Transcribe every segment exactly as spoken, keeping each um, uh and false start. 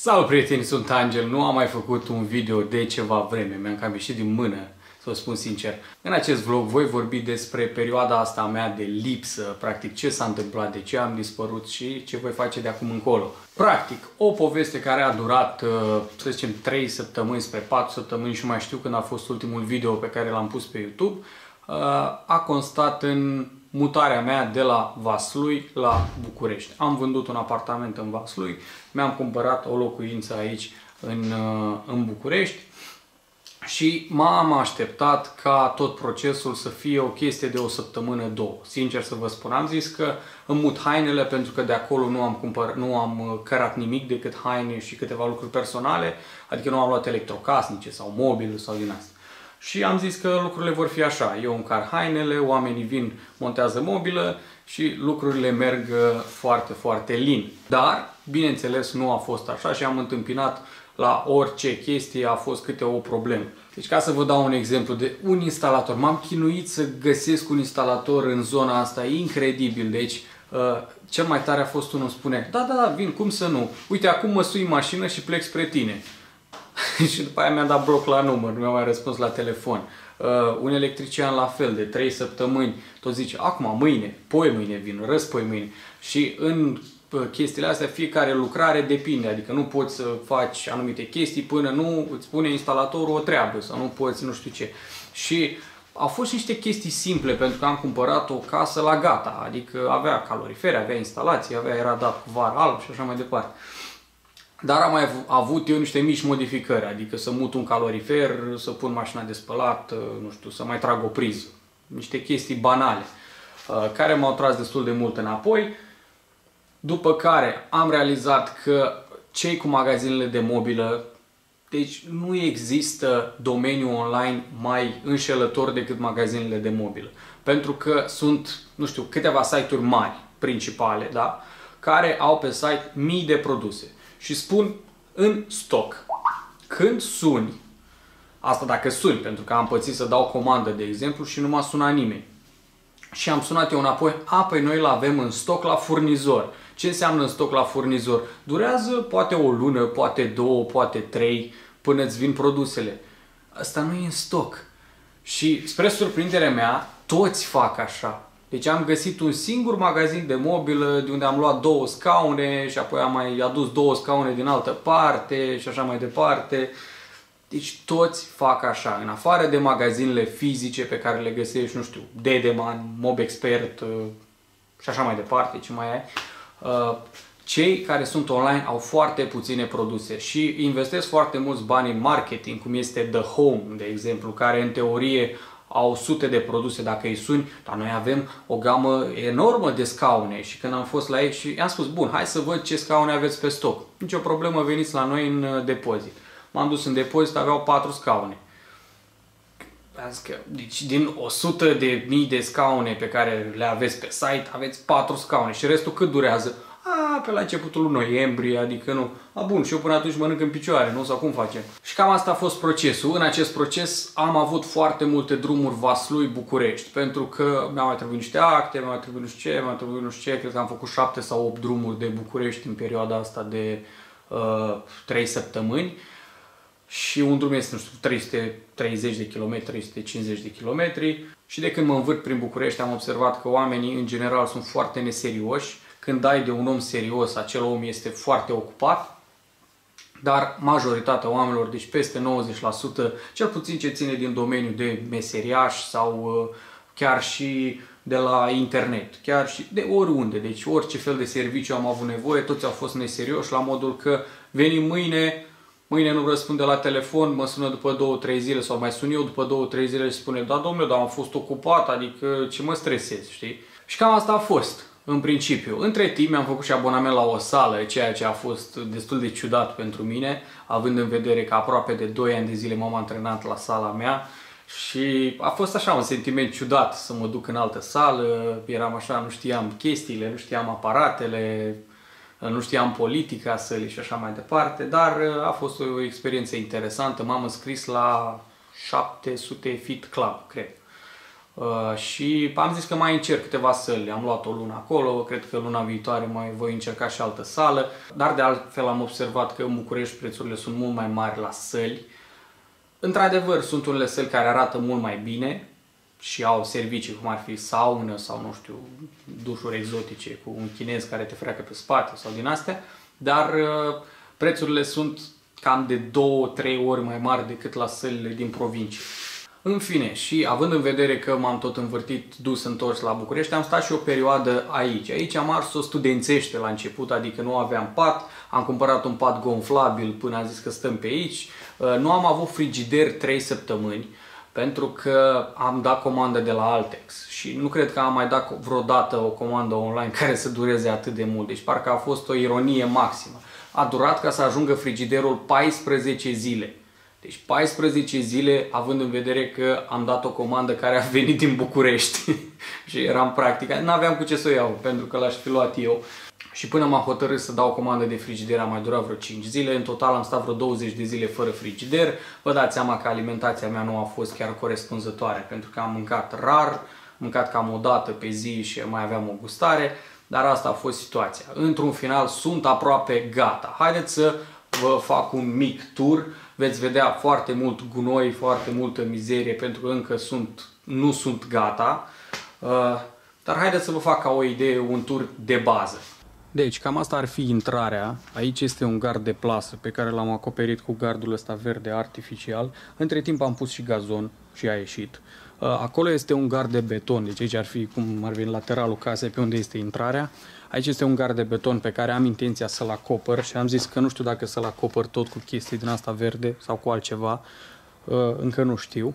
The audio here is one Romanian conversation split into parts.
Salut prieteni, sunt Angel, nu am mai făcut un video de ceva vreme, mi-am cam ieșit din mână, să vă spun sincer. În acest vlog voi vorbi despre perioada asta a mea de lipsă, practic ce s-a întâmplat, de ce am dispărut și ce voi face de acum încolo. Practic, o poveste care a durat, să zicem, trei săptămâni spre patru săptămâni și mai știu când a fost ultimul video pe care l-am pus pe YouTube, a constat în mutarea mea de la Vaslui la București. Am vândut un apartament în Vaslui, mi-am cumpărat o locuință aici în, în București și m-am așteptat ca tot procesul să fie o chestie de o săptămână, două. Sincer să vă spun, am zis că îmi mut hainele pentru că de acolo nu am, cumpăr, nu am cărat nimic decât haine și câteva lucruri personale, adică nu am luat electrocasnice sau mobil sau din asta. Și am zis că lucrurile vor fi așa, eu încar hainele, oamenii vin, montează mobilă și lucrurile merg foarte, foarte lin. Dar, bineînțeles, nu a fost așa și am întâmpinat la orice chestie a fost câte o problemă. Deci ca să vă dau un exemplu de un instalator, m-am chinuit să găsesc un instalator în zona asta, incredibil, deci cel mai tare a fost unul, spune, da, da, da, vin, cum să nu, uite, acum mă sui în mașină și plec spre tine. Și după aia mi-a dat bloc la număr, nu mi-a mai răspuns la telefon. Uh, un electrician la fel, de trei săptămâni, tot zice, acum, mâine, poi mâine vin, răspoi mâine. Și în uh, chestiile astea, fiecare lucrare depinde, adică nu poți să faci anumite chestii până nu îți spune instalatorul o treabă, sau nu poți nu știu ce. Și au fost niște chestii simple, pentru că am cumpărat o casă la gata, adică avea calorifere, avea instalații, avea, era dat cu var alb și așa mai departe. Dar am mai avut eu niște mici modificări, adică să mut un calorifer, să pun mașina de spălat, nu știu, să mai trag o priză. Niște chestii banale, care m-au tras destul de mult înapoi. După care am realizat că cei cu magazinele de mobilă, deci nu există domeniu online mai înșelător decât magazinele de mobilă. Pentru că sunt, nu știu, câteva site-uri mari, principale, da? Care au pe site mii de produse. Și spun în stoc. Când suni, asta dacă suni, pentru că am pățit să dau comandă, de exemplu, și nu m-a sunat nimeni. Și am sunat eu înapoi, a, păi noi îl avem în stoc la furnizor. Ce înseamnă în stoc la furnizor? Durează poate o lună, poate două, poate trei, până îți vin produsele. Asta nu e în stoc. Și spre surprinderea mea, toți fac așa. Deci am găsit un singur magazin de mobilă de unde am luat două scaune și apoi am mai adus două scaune din altă parte și așa mai departe. Deci toți fac așa, în afară de magazinele fizice pe care le găsești, nu știu, Dedeman, Mobexpert și așa mai departe, ce mai ai. Cei care sunt online au foarte puține produse și investesc foarte mulți bani în marketing, cum este The Home, de exemplu, care în teorie au sute de produse dacă îi suni, dar noi avem o gamă enormă de scaune și când am fost la ei și i-am spus, bun, hai să văd ce scaune aveți pe stoc. Nici o problemă, veniți la noi în depozit. M-am dus în depozit, aveau patru scaune. Deci din o sută de mii de scaune pe care le aveți pe site, aveți patru scaune și restul cât durează? A, pe la începutul lui noiembrie, adică nu. A, bun, și eu până atunci mănânc în picioare, nu? Sau cum facem? Și cam asta a fost procesul. În acest proces am avut foarte multe drumuri Vaslui-București, pentru că mi-au mai trebuit niște acte, mi-au mai trebuit nu știu ce, mi-au trebuit nu știu ce, cred că am făcut șapte sau opt drumuri de București în perioada asta de uh, trei săptămâni. Și un drum este, nu știu, trei sute treizeci de kilometri, trei sute cincizeci de kilometri. Și de când mă învârt prin București am observat că oamenii în general sunt foarte neserioși. Când dai de un om serios, acel om este foarte ocupat, dar majoritatea oamenilor, deci peste nouăzeci la sută, cel puțin ce ține din domeniul de meseriaș sau chiar și de la internet, chiar și de oriunde, deci orice fel de serviciu am avut nevoie, toți au fost neserioși la modul că venim mâine, mâine nu răspunde la telefon, mă sună după două trei zile sau mai sun eu după două trei zile și spune, da domnule, dar am fost ocupat, adică ce mă stresez, știi? Și cam asta a fost. În principiu. Între timp mi-am făcut și abonament la o sală, ceea ce a fost destul de ciudat pentru mine, având în vedere că aproape de doi ani de zile m-am antrenat la sala mea și a fost așa un sentiment ciudat să mă duc în altă sală, eram așa, nu știam chestiile, nu știam aparatele, nu știam politica sălii și așa mai departe, dar a fost o experiență interesantă, m-am înscris la șapte sute Fit Club, cred. Uh, și am zis că mai încerc câteva săli, am luat o lună acolo, cred că luna viitoare mai voi încerca și altă sală, dar de altfel am observat că în București prețurile sunt mult mai mari la săli. Într-adevăr, sunt unele săli care arată mult mai bine și au servicii, cum ar fi saună sau, nu știu, dușuri exotice cu un chinez care te freacă pe spate sau din astea, dar uh, prețurile sunt cam de două trei ori mai mari decât la sălile din provincie. În fine, și având în vedere că m-am tot învârtit, dus, întors la București, am stat și o perioadă aici. Aici am ars-o studențește la început, adică nu aveam pat, am cumpărat un pat gonflabil până am zis că stăm pe aici. Nu am avut frigider trei săptămâni, pentru că am dat comandă de la Altex și nu cred că am mai dat vreodată o comandă online care să dureze atât de mult. Deci parcă a fost o ironie maximă. A durat ca să ajungă frigiderul paisprezece zile. Deci paisprezece zile, având în vedere că am dat o comandă care a venit din București și eram practic, n-aveam cu ce să o iau, pentru că l-aș fi luat eu. Și până m-am hotărât să dau o comandă de frigider a mai durat vreo cinci zile, în total am stat vreo douăzeci de zile fără frigider. Vă dați seama că alimentația mea nu a fost chiar corespunzătoare, pentru că am mâncat rar, mâncat cam o dată pe zi și mai aveam o gustare, dar asta a fost situația. Într-un final sunt aproape gata. Haideți să vă fac un mic tur. Veți vedea foarte mult gunoi, foarte multă mizerie, pentru că încă sunt, nu sunt gata. Uh, dar haideți să vă fac ca o idee un tur de bază. Deci, cam asta ar fi intrarea. Aici este un gard de plasă pe care l-am acoperit cu gardul ăsta verde artificial. Între timp am pus și gazon și a ieșit. Uh, acolo este un gard de beton, deci aici ar fi cum ar fi lateralul casei pe unde este intrarea. Aici este un gard de beton pe care am intenția să-l acopăr și am zis că nu știu dacă să-l acopăr tot cu chestii din asta verde sau cu altceva. Încă nu știu.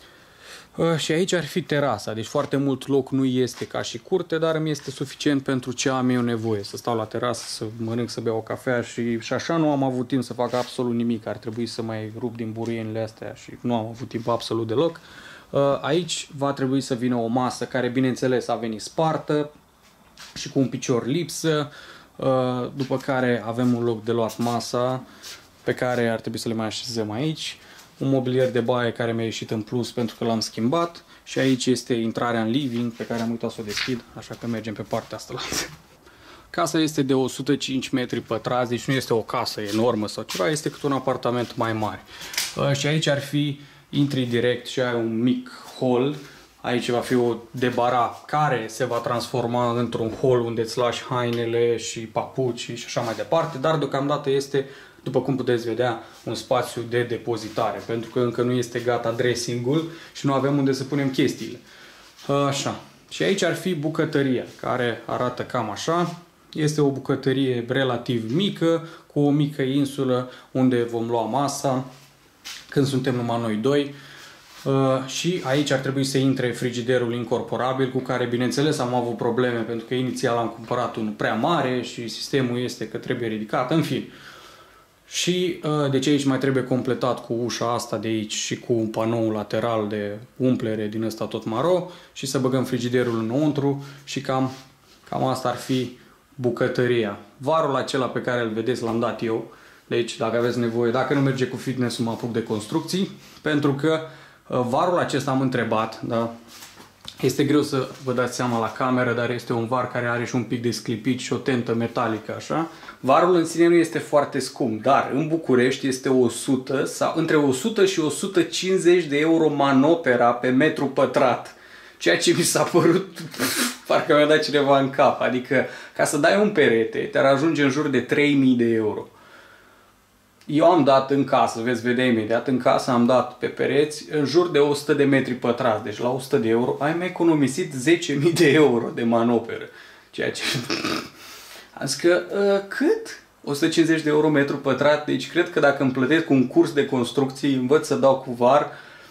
Și aici ar fi terasa, deci foarte mult loc nu este ca și curte, dar îmi este suficient pentru ce am eu nevoie. Să stau la terasă, să mănânc, să beau o cafea și, și așa nu am avut timp să fac absolut nimic. Ar trebui să mai rup din buruienile astea și nu am avut timp absolut deloc. Aici va trebui să vină o masă care, bineînțeles, a venit spartă și cu un picior lipsă, după care avem un loc de luat masa pe care ar trebui să le mai așezăm aici, un mobilier de baie care mi-a ieșit în plus pentru că l-am schimbat și aici este intrarea în living pe care am uitat să o deschid, așa că mergem pe partea asta. Casa este de o sută cinci metri pătrați, deci nu este o casă enormă sau ceva, este cât un apartament mai mare. Și aici ar fi, intri direct și ai un mic hall. Aici va fi o debara care se va transforma într-un hol unde îți lași hainele și papuci și așa mai departe, dar deocamdată este, după cum puteți vedea, un spațiu de depozitare, pentru că încă nu este gata dressing-ul și nu avem unde să punem chestiile. Așa. Și aici ar fi bucătăria, care arată cam așa. Este o bucătărie relativ mică, cu o mică insulă unde vom lua masa când suntem numai noi doi. Uh, și aici ar trebui să intre frigiderul incorporabil, cu care, bineînțeles, am avut probleme, pentru că inițial am cumpărat unul prea mare și sistemul este că trebuie ridicat, în fin. Și uh, deci aici mai trebuie completat cu ușa asta de aici și cu un panou lateral de umplere din ăsta tot maro și să băgăm frigiderul înăuntru și cam, cam asta ar fi bucătăria. Varul acela pe care îl vedeți l-am dat eu, deci dacă aveți nevoie, dacă nu merge cu fitness-ul, mă apuc de construcții, pentru că varul acesta am întrebat, da? Este greu să vă dați seama la cameră, dar este un var care are și un pic de sclipit și o tentă metalică, așa. Varul în sine nu este foarte scump, dar în București este o sută sau între o sută și o sută cincizeci de euro manopera pe metru pătrat. Ceea ce mi s-a părut, parcă mi-a dat cineva în cap. Adică, ca să dai un perete, te-ar ajunge în jur de trei mii de euro. Eu am dat în casă, veți vedea imediat, în casă am dat pe pereți în jur de o sută de metri pătrați. Deci la o sută de euro ai mai economisit zece mii de euro de manoperă. Ceea ce... Am zis că, uh, cât? o sută cincizeci de euro metru pătrat. Deci cred că dacă îmi plătesc un curs de construcții, învăț să dau cu var,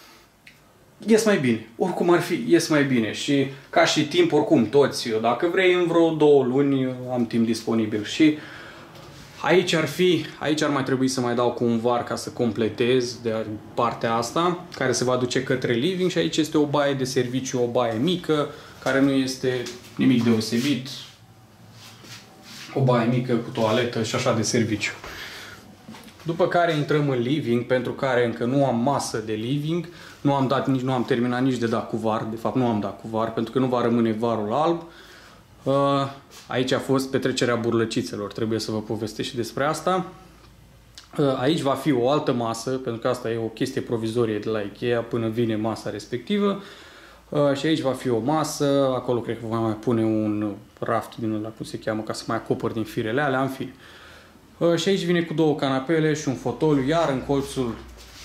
ies mai bine. Oricum ar fi, ies mai bine. Și ca și timp, oricum, toți, eu, dacă vrei, în vreo două luni am timp disponibil. Și aici ar fi, aici ar mai trebui să mai dau cu un var ca să completez de partea asta, care se va duce către living și aici este o baie de serviciu, o baie mică, care nu este nimic deosebit. O baie mică cu toaletă și așa de serviciu. După care intrăm în living, pentru care încă nu am masă de living, nu am dat nici, nu am terminat nici de dat cu var, de fapt nu am dat cu var, pentru că nu va rămâne varul alb. Aici a fost petrecerea burlăcițelor, trebuie să vă povestesc și despre asta. Aici va fi o altă masă, pentru că asta e o chestie provizorie de la Ikea până vine masa respectivă. Și aici va fi o masă, acolo cred că vom mai pune un raft din ăla, cum se cheamă, ca să mai acopăr din firele alea, în fine. Și aici vine cu două canapele și un fotoliu, iar în colțul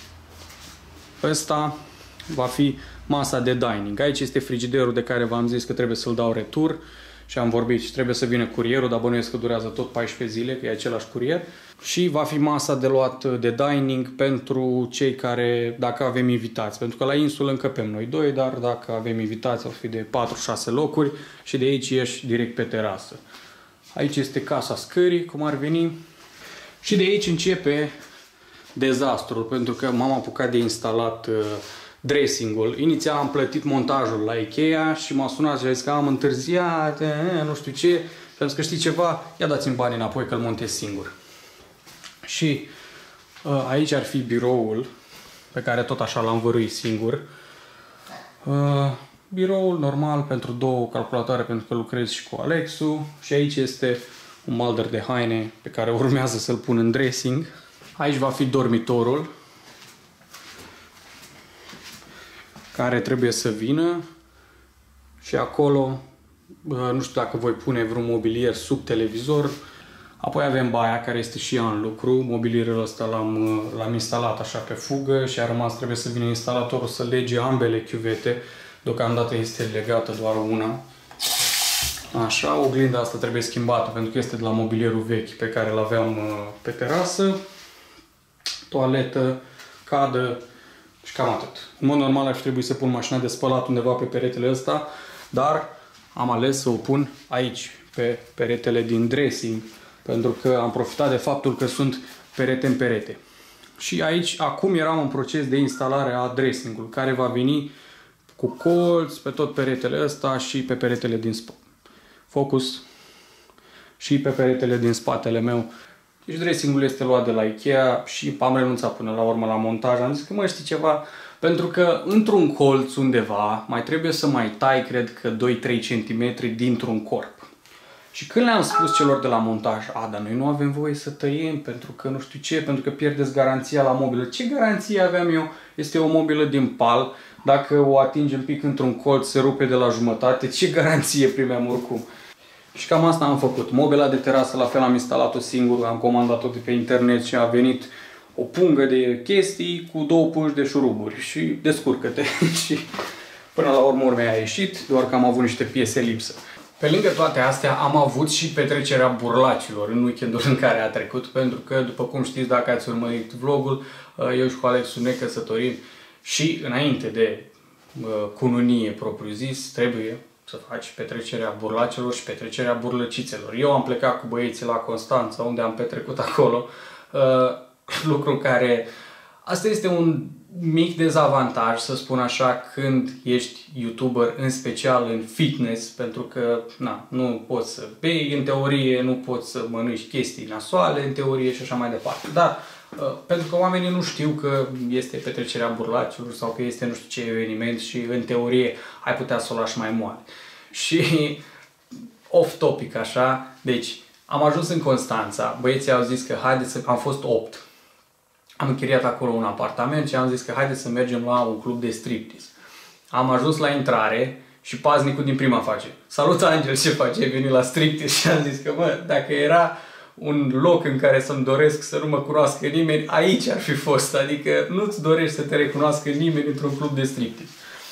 ăsta va fi masa de dining. Aici este frigiderul de care v-am zis că trebuie să-l dau retur și am vorbit și trebuie să vină curierul, dar bănuiesc că durează tot paisprezece zile, că e același curier. Și va fi masa de luat de dining pentru cei care, dacă avem invitați, pentru că la insulă încăpem noi doi, dar dacă avem invitați o fi de patru șase locuri și de aici ieși direct pe terasă. Aici este casa scării, cum ar veni. Și de aici începe dezastrul, pentru că m-am apucat de instalat uh, dressing-ul. Inițial am plătit montajul la Ikea și m-a sunat și a zis că am întârziat, eh, nu știu ce, pentru că știi ceva, ia dați-mi bani înapoi că îl montez singur. Și uh, aici ar fi biroul, pe care tot așa l-am văruit singur. Uh, biroul normal pentru două calculatoare, pentru că lucrez și cu Alexul. Și aici este un malder de haine pe care urmează să-l pun în dressing. Aici va fi dormitorul, care trebuie să vină. Și acolo, nu știu dacă voi pune vreun mobilier sub televizor. Apoi avem baia, care este și ea în lucru. Mobilierul ăsta l-am instalat așa pe fugă și a rămas, trebuie să vină instalatorul să lege ambele chiuvete. Deocamdată este legată doar una. Așa, oglinda asta trebuie schimbată pentru că este de la mobilierul vechi pe care îl aveam pe terasă. Toaletă, cadă și cam atât. În mod normal ar fi trebuit să pun mașina de spălat undeva pe peretele ăsta, dar am ales să o pun aici, pe peretele din dressing, pentru că am profitat de faptul că sunt perete în perete. Și aici, acum eram în proces de instalare a dressing-ului, care va veni cu colț pe tot peretele ăsta și pe peretele din spate. Focus și pe peretele din spatele meu. Deci dressing-ul este luat de la Ikea și am renunțat până la urmă la montaj. Am zis că mă știi ceva, pentru că într-un colț undeva mai trebuie să mai tai, cred că doi trei centimetri dintr-un corp. Și când le-am spus celor de la montaj, a, dar noi nu avem voie să tăiem pentru că nu știu ce, pentru că pierdeți garanția la mobilă. Ce garanție aveam eu? Este o mobilă din pal. Dacă o atingi un pic într-un colț, se rupe de la jumătate. Ce garanție primeam oricum? Și cam asta am făcut. Mobila de terasă, la fel, am instalat-o singur, am comandat-o de pe internet și a venit o pungă de chestii cu două pungi de șuruburi și descurcă-te. Și până la urmă urmei a ieșit, doar că am avut niște piese lipsă. Pe lângă toate astea am avut și petrecerea burlacilor în weekendul în care a trecut, pentru că, după cum știți, dacă ați urmărit vlogul, eu și cu Alexul ne căsătorim și înainte de cununie propriu-zis, trebuie să faci petrecerea burlacilor și petrecerea burlăcițelor. Eu am plecat cu băieții la Constanța, unde am petrecut acolo, lucru care... Asta este un mic dezavantaj, să spun așa, când ești YouTuber, în special în fitness, pentru că na, nu poți să bei, în teorie, nu poți să mănânci chestii nasoale, în teorie și așa mai departe. Dar uh, pentru că oamenii nu știu că este petrecerea burlacilor sau că este nu știu ce eveniment și în teorie ai putea să o lași mai moale. Și off-topic așa, deci am ajuns în Constanța, băieții au zis că haideți să... am fost opt. Am închiriat acolo un apartament și am zis că haideți să mergem la un club de striptease. Am ajuns la intrare și paznicul din prima face: salut, Angel, ce faci? Ai venit la striptease? Și am zis că, mă, dacă era un loc în care să-mi doresc să nu mă cunoască nimeni, aici ar fi fost. Adică nu-ți dorești să te recunoască nimeni într-un club de striptease.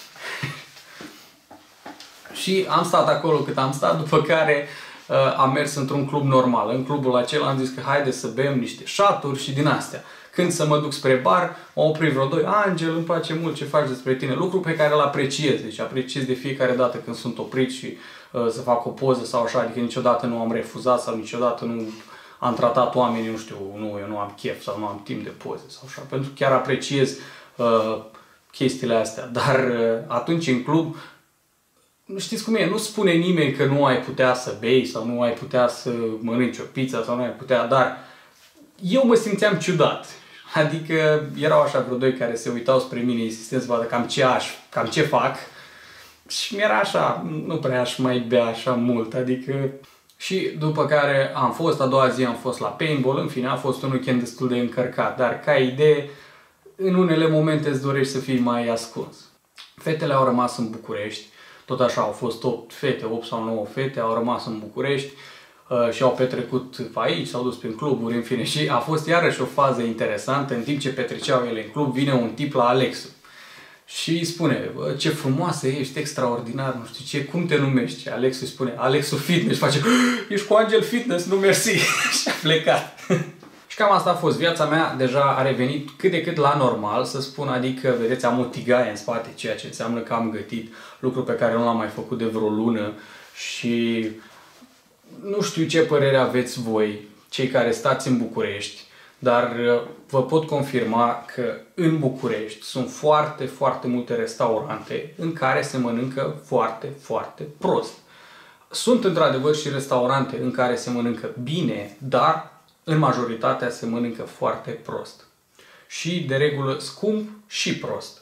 Și am stat acolo cât am stat, după care uh, am mers într-un club normal. În clubul acela am zis că haide să bem niște șaturi și din astea. Când să mă duc spre bar, m-au oprit vreo doi: Angel, îmi place mult ce faci despre tine. Lucru pe care îl apreciez. Deci apreciez de fiecare dată când sunt oprit și uh, să fac o poză sau așa. Adică niciodată nu am refuzat sau niciodată nu am tratat oamenii, nu știu, nu, eu nu am chef sau nu am timp de poze sau așa. Pentru că chiar apreciez uh, chestiile astea. Dar uh, atunci în club, nu știți cum e, nu spune nimeni că nu ai putea să bei sau nu ai putea să mănânci o pizza sau nu ai putea, dar eu mă simțeam ciudat. Adică erau așa vreo doi care se uitau spre mine insistent să vadă cam ce aș, cam ce fac. Și mi-era așa, nu prea aș mai bea așa mult, adică... Și după care am fost, a doua zi am fost la paintball, în fine a fost un weekend destul de încărcat, dar ca idee, în unele momente îți dorești să fii mai ascuns. Fetele au rămas în București, tot așa au fost opt fete, opt sau nouă fete, au rămas în București uh, și au petrecut aici, s-au dus prin cluburi, în fine. Și a fost iarăși o fază interesantă, în timp ce petreceau ele în club, vine un tip la Alexu. Și îi spune, ce frumoasă ești, extraordinar, nu știu ce, cum te numești? Alexu îi spune, Alexu Fitness, face, ești cu Angel Fitness, nu mersi. Și a plecat. Și cam asta a fost. Viața mea deja a revenit cât de cât la normal, să spun, adică, vedeți, am o tigaie în spate, ceea ce înseamnă că am gătit, lucru pe care nu l-am mai făcut de vreo lună și nu știu ce părere aveți voi, cei care stați în București, dar vă pot confirma că în București sunt foarte, foarte multe restaurante în care se mănâncă foarte, foarte prost. Sunt într-adevăr și restaurante în care se mănâncă bine, dar în majoritatea se mănâncă foarte prost. Și de regulă scump și prost.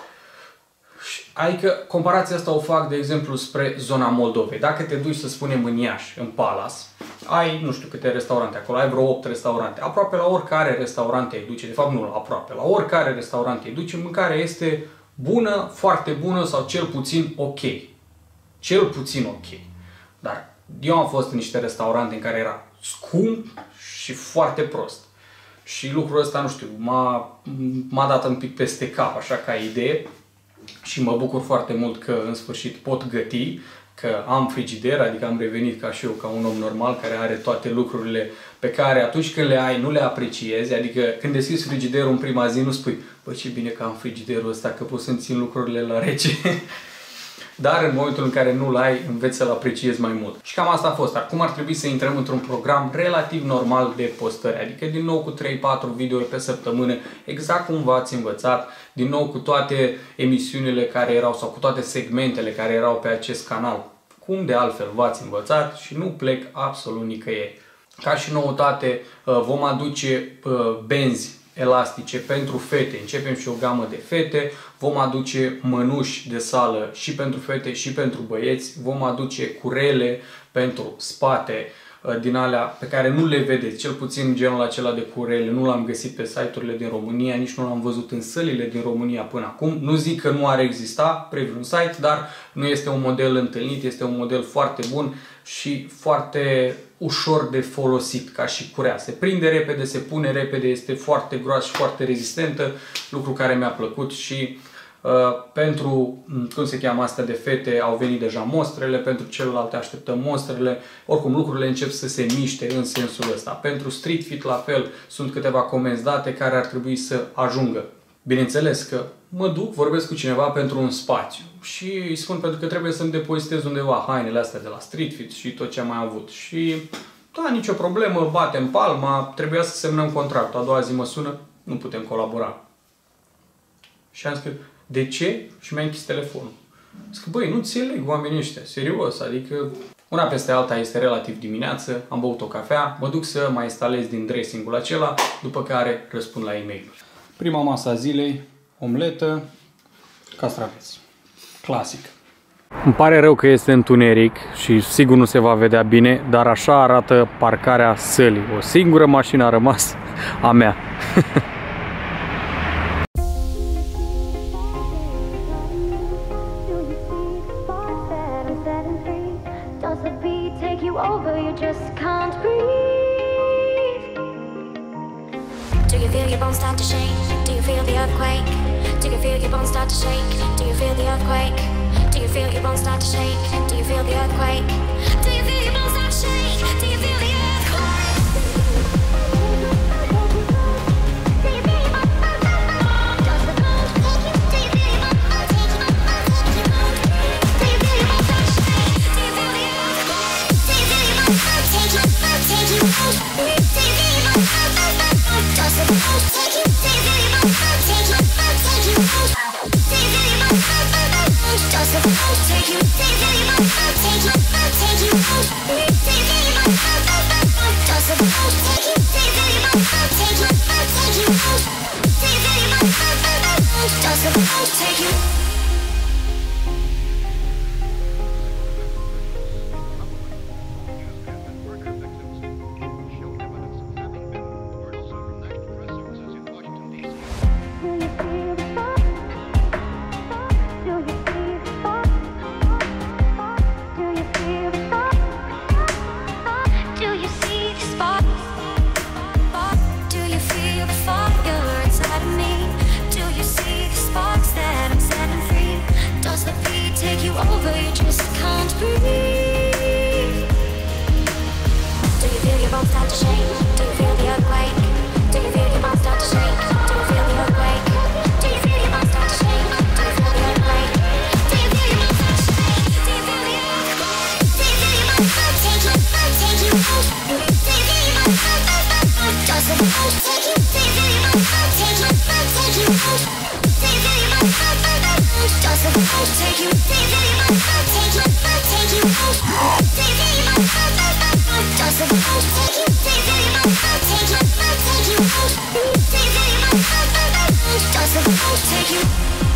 Adică comparația asta o fac, de exemplu, spre zona Moldovei. Dacă te duci, să spunem, în Iași, în Palace, ai nu știu câte restaurante acolo, ai vreo opt restaurante. Aproape la oricare restaurant te duce, de fapt nu la aproape, la oricare restaurant te duce, mâncarea este bună, foarte bună sau cel puțin ok. Cel puțin ok. Dar eu am fost în niște restaurante în care era scump și foarte prost. Și lucrul ăsta, nu știu, m-a dat un pic peste cap, așa ca idee. Și mă bucur foarte mult că în sfârșit pot găti, că am frigider, adică am revenit ca și eu, ca un om normal care are toate lucrurile pe care atunci când le ai nu le apreciezi, adică când deschizi frigiderul în prima zi nu spui, bă, ce bine că am frigiderul ăsta, că pot să-mi țin lucrurile la rece. Dar în momentul în care nu-l ai, înveți să-l apreciezi mai mult. Și cam asta a fost. Acum ar trebui să intrăm într-un program relativ normal de postări. Adică din nou cu trei patru videouri pe săptămână, exact cum v-ați învățat. Din nou cu toate emisiunile care erau sau cu toate segmentele care erau pe acest canal. Cum de altfel v-ați învățat și nu plec absolut nicăieri. Ca și noutate vom aduce benzi elastice pentru fete. Începem și o gamă de fete, vom aduce mănuși de sală și pentru fete și pentru băieți, vom aduce curele pentru spate din alea pe care nu le vedeți, cel puțin genul acela de curele, nu l-am găsit pe site-urile din România, nici nu l-am văzut în sălile din România până acum. Nu zic că nu ar exista pe vreun site, dar nu este un model întâlnit, este un model foarte bun și foarte ușor de folosit ca și curea. Se prinde repede, se pune repede, este foarte groasă și foarte rezistentă, lucru care mi-a plăcut și uh, pentru, cum se cheamă astea de fete, au venit deja mostrele, pentru celelalte așteptăm mostrele, oricum lucrurile încep să se miște în sensul ăsta. Pentru Street Fit la fel sunt câteva comenzi date care ar trebui să ajungă. Bineînțeles că mă duc, vorbesc cu cineva pentru un spațiu și îi spun pentru că trebuie să-mi depozitez undeva hainele astea de la Street Fit și tot ce am mai avut. Și da, nicio problemă, batem palma, trebuia să semnăm contractul. A doua zi mă sună, nu putem colabora. Și am zis, de ce? Și mi-a închis telefonul. Zic, băi, nu înțeleg oamenii ăștia, serios, adică una peste alta este relativ dimineață, am băut o cafea, mă duc să mai instalez din dressing-ul acela, după care răspund la e-mail-uri. Prima masă a zilei, omletă, castraveți. Clasic. Îmi pare rău că este întuneric și sigur nu se va vedea bine, dar așa arată parcarea sălii. O singură mașină a rămas, a mea. Do you feel your bones start to shake? Do you feel the earthquake? Do you feel your bones start to shake? Do you feel the earthquake? Do you feel your bones start to shake? Do you feel the earthquake? Do you feel your bones start to shake? Do you feel the earthquake? Do you feel your bones start to shake? Does the bones take you? Do you feel your bones start to shake? Do you feel your bones start to shake? Do you feel the earthquake? Do you feel your bones start to take you? Take you? Do you feel your bones start to Does the bones take you? Do you feel your bones start to take you? Take you? Do you feel your bones start to Does the bones take you? Do you feel your bones start to take you? Take you? Do you feel your bones start to the road take you? Take you over, you just can't breathe. Do you feel your bones start to shake? Do you feel the earthquake? Do you feel your bones start to shake? Do you feel the earthquake? Do you feel your bones start to shake? Do you feel the earthquake? Do you feel your bones start to shake? Do you feel the earthquake? Do you feel your bones start to take you, take you out? Do you feel your bones start to does the bones take you? Do you feel your bones start to take you, take you out? Do you feel your bones start to does the bones take you? Do you feel your bones start to take you, take you out? Do you feel your bones start to does the bones take you? Do you feel your bones start to take you, take you out? Do you feel your bones start to does the bones take you?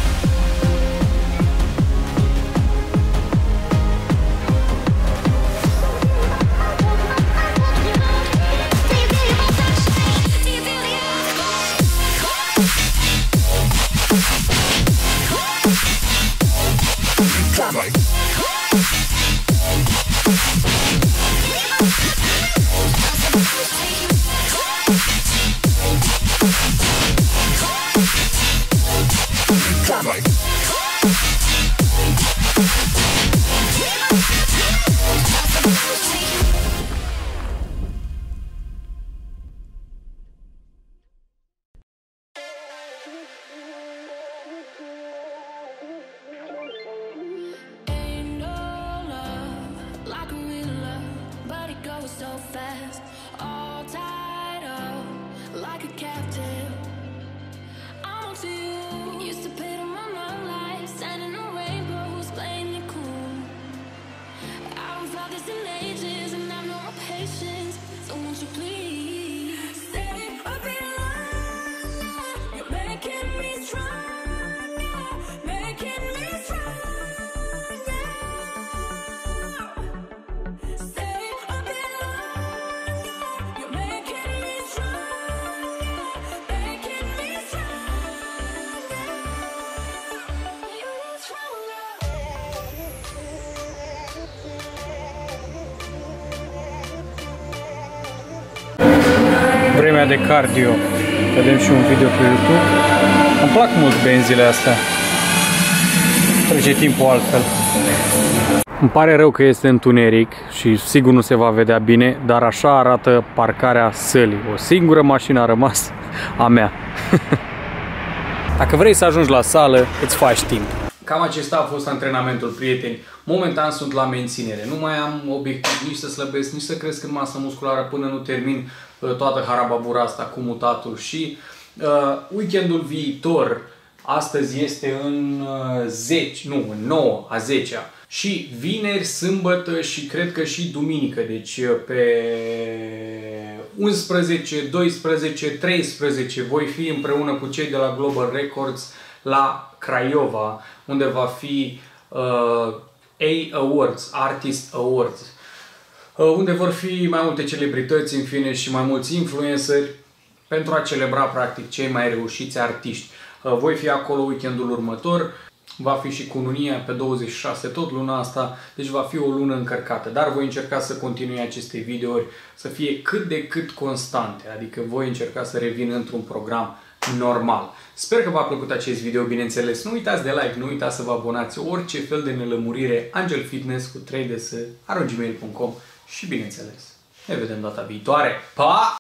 So fast, all tied up like a captive. I'm on to you. Used to pay to my love life, standing on rainbows, playing it cool. I haven't felt this in ages, and I've no more patience. So won't you please stay a bit longer? You're making me stronger, making me stronger. Vremea de cardio. Vedem și un video pe YouTube. Îmi plac mult benzile astea. Trece timpul altfel. Îmi pare rău că este întuneric și sigur nu se va vedea bine, dar așa arată parcarea sălii. O singură mașină a rămas, a mea. Dacă vrei să ajungi la sală, îți faci timp. Cam acesta a fost antrenamentul, prieteni. Momentan sunt la menținere. Nu mai am obiectiv nici să slăbesc, nici să cresc în masă musculară până nu termin uh, toată harababura asta cu mutatul. Și uh, weekendul viitor, astăzi este în uh, zece, nu, în nouă, a zecea. Și vineri, sâmbătă și cred că și duminică. Deci pe unsprezece, doisprezece, treisprezece voi fi împreună cu cei de la Global Records la Craiova, unde va fi uh, A Awards, Artist Awards, uh, unde vor fi mai multe celebrități, în fine, și mai mulți influenceri pentru a celebra, practic, cei mai reușiți artiști. Uh, voi fi acolo weekendul următor, va fi și cununia pe douăzeci și șase, tot luna asta, deci va fi o lună încărcată. Dar voi încerca să continui aceste videouri să fie cât de cât constante, adică voi încerca să revin într-un program normal. Sper că v-a plăcut acest video, bineînțeles. Nu uitați de like, nu uitați să vă abonați. Orice fel de nelămurire, Angel Fitness cu trei D S arobase gmail punct com și bineînțeles, ne vedem data viitoare. Pa!